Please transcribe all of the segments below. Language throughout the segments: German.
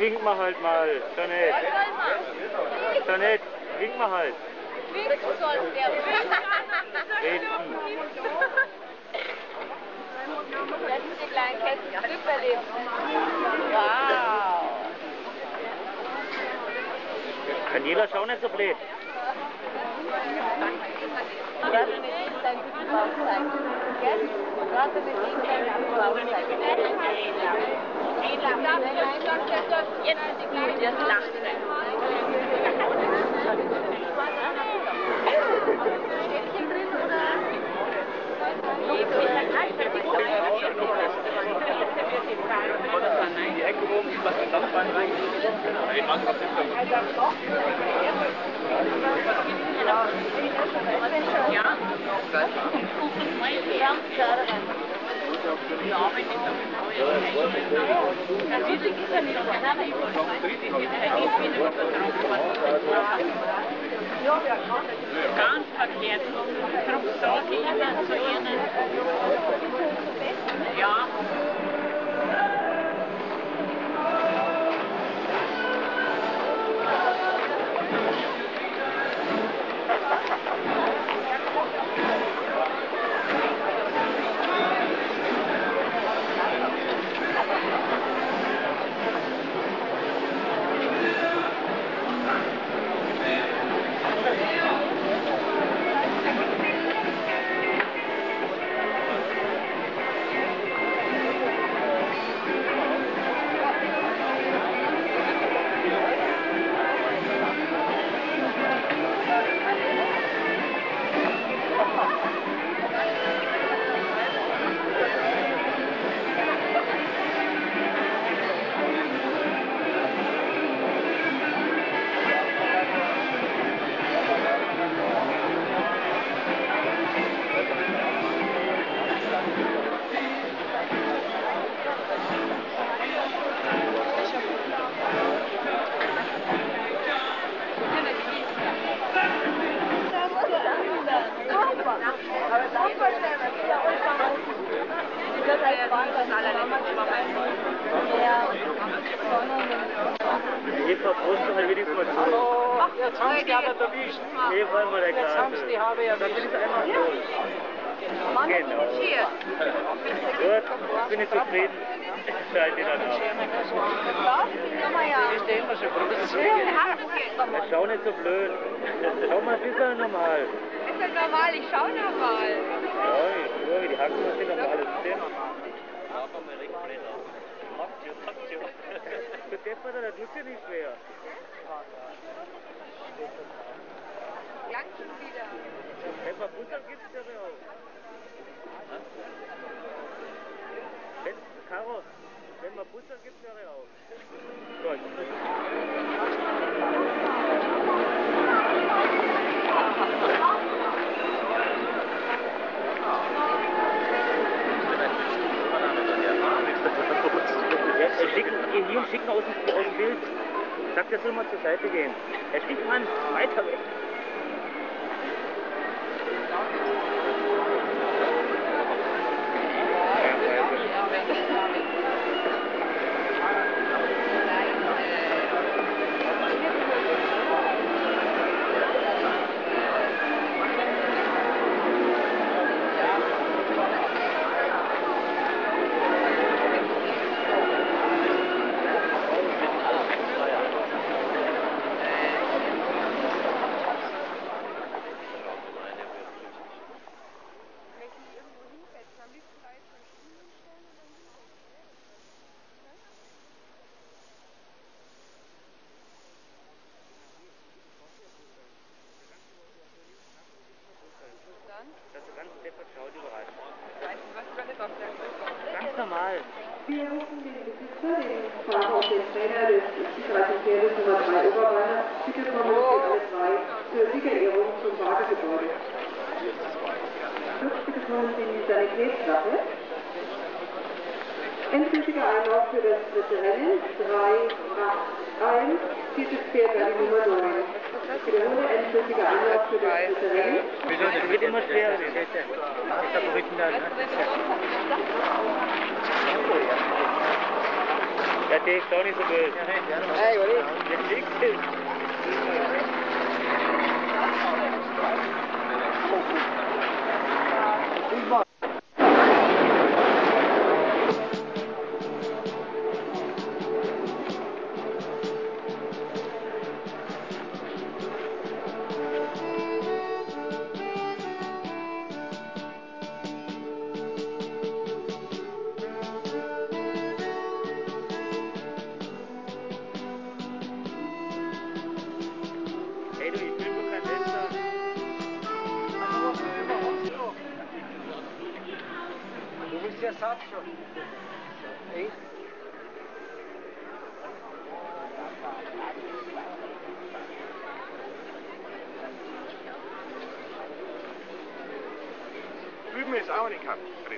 wink mal halt mal. Jeanette. Jeanette, wink mal halt. Winken soll der. Reden. Letzte kleine Kästchen überlebt. Wow. Daniela, schau nicht so blöd. Gerade mit ihm dein guten Bauch zeigen. Gell? Gerade mit ihm dein guten Bauch zeigen. Jetzt ist sie gut, jetzt lacht sie. Stäbchen drin oder? Die Ecke oben, ich lasse das Bein rein. Ich mache das nicht. Ja. Ganz verkehrt. Darum sage ich immer zu ihnen. Ja. Eva, brauchst du halt wenigstens mal zu. Ach, jetzt haben sie die aber erwischt. Eva, mal der Jetzt Klasse. haben sie die Habe Dann bin erwischt. ich einmal los. Genau. Gut, bin ich zufrieden. Scheint wieder da. Ist der immer so groß? Ja, schau nicht so blöd. Schau mal ein bisschen normal. Ist ja normal, ich schau normal. Ja, ich schwöre, die Hacken sind doch mal alles drin. Für Deppert, das tut dir nicht schwer. Lang schon wieder. Wenn man Butter gibt, ja auch. Caro, wenn man Butter gibt, ja auch. Gut. Geh hier und schicken aus dem Bild. Sag, der soll mal zur Seite gehen. Er schickt man weiter weg. Dass du ganz deppert schaut überall. Ganz normal. Wir rufen den Besitzer, den Fahrer und den Trainer des Sicherheitsverkehrs Nummer 3 Oberbayern. Bitte kommen Sie alle drei zur Siegerehrung zum Wagengebäude. Bitte kommen Sie in die Sanitätswache. Endgültiger Einlauf für das dritte Rennen 381, viertes Pferd an die Nummer 9. Ich wiederhole, endgültiger Einlauf für das dritte Rennen. Es wird immer schwerer, die Sätze. Das ist Favoriten da, ne? Der Tee ist auch nicht so böse. Hey, what is? Der Schick ist. Hey du, ich bin doch kein Letzter. Du bist ja satt schon. Echt? Drüben ist auch nicht drin.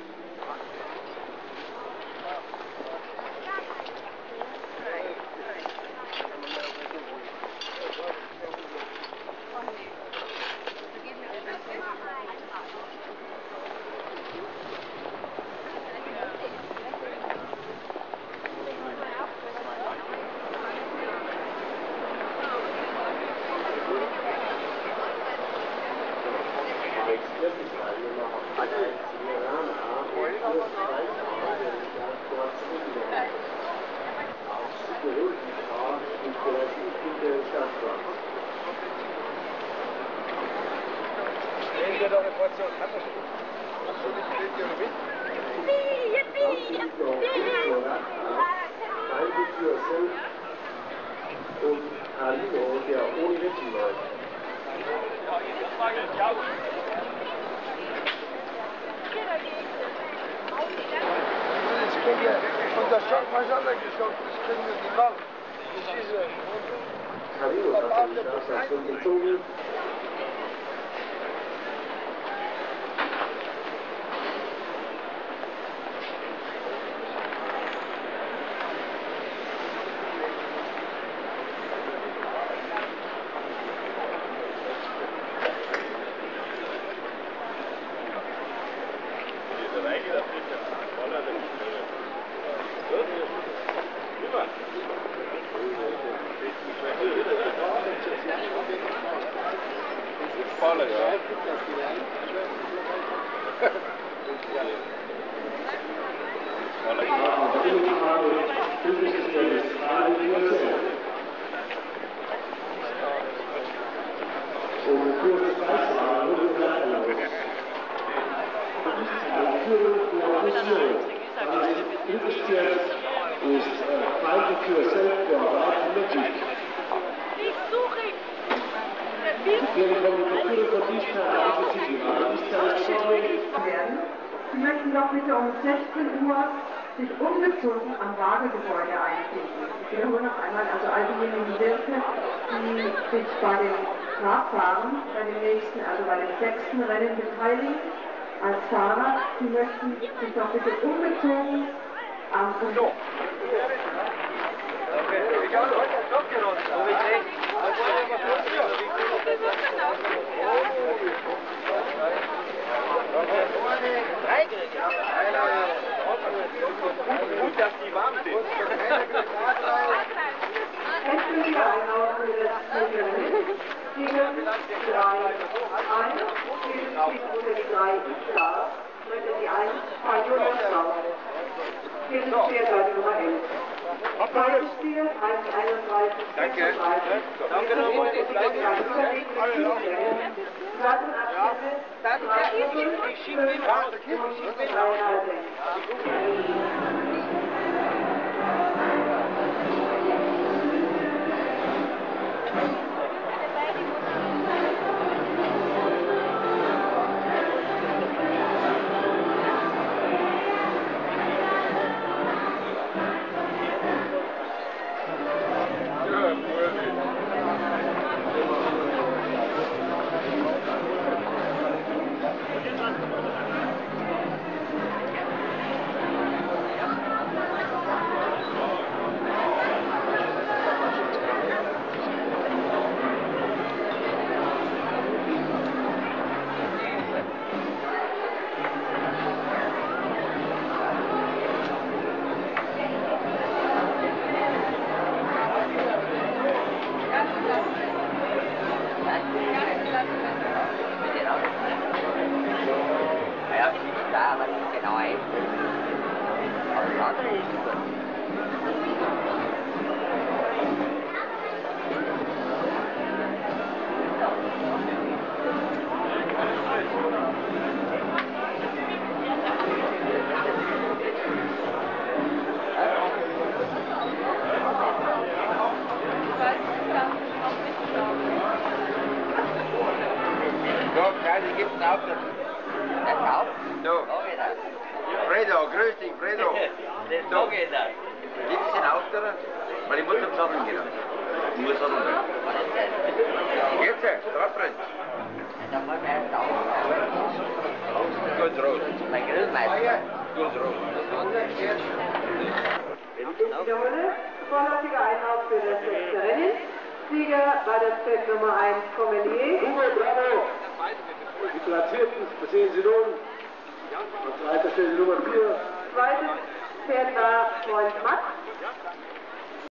Und Carino, der ohne Wetten läuft. Und das schaut mal an, das kriegen wir die Wand. Carino hat die Straße schon gezogen. Sie möchten doch bitte um 16 Uhr sich umgezogen am Wagegebäude einfinden. Ich wiederhole noch einmal, also all diejenigen Wirte, die sich bei den Radfahren, bei dem nächsten, also bei dem 6. Rennen beteiligen, als Fahrer, die möchten sich doch bitte umgezogen am Ich habe heute einen Job genossen. Habe ich recht? Gut, dass die warm sind. Endgültige Einlauf für das Rennen gegen 3-1. Dieses Spiel wurde die 3 klar, möchte die 1 Fabio Rostau. Hier ist Spielseite Nummer 11. Zweites Spiel, 1-31. Danke. Danke nochmal. Ich schiebe ihn raus. auch, was das genau heißt. Aber das andere ist gut. Die gibt's auch noch. Der Kauf? So. Fredo, grüß dich, Fredo. Das sag ich dann. Gibt's den auch da? Weil ich muss zum Satteln gehen. Ich muss Satteln gehen. Was ist das? Jetzt, Radbrenn. Da muss man erst auf. Ganz rot. Mein Grillmeister. Ganz rot. Ich wiederhole, vorläufiger Einlauf für das letzte Rennen. Sieger war das Feld Nummer 1 Comelier. Hugo, bravo! Die Platzierten, das sehen Sie nun. An zweiter Stelle Nummer 4. Zweites Pferd war Freund Max.